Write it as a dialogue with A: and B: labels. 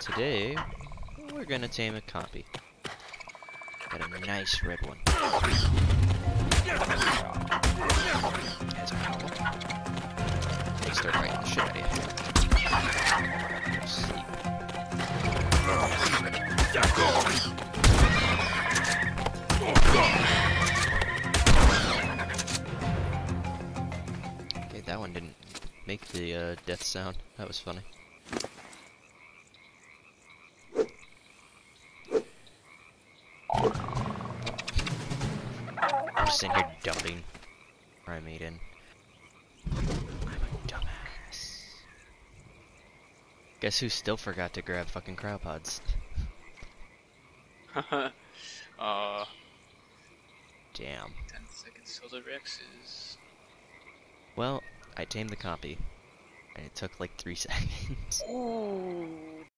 A: today we're gonna tame a Compy. Got a nice red one. As a howl. They start biting the shit out of you. Go sleep. Okay, that one didn't make the death sound. That was funny. I'm just sitting here dumping primate in. I'm a dumbass. Guess who still forgot to grab fucking cryopods? Damn.
B: 10 seconds till the Rexes.
A: Well, I tamed the Compy, and it took like 3 seconds.
B: Ooh.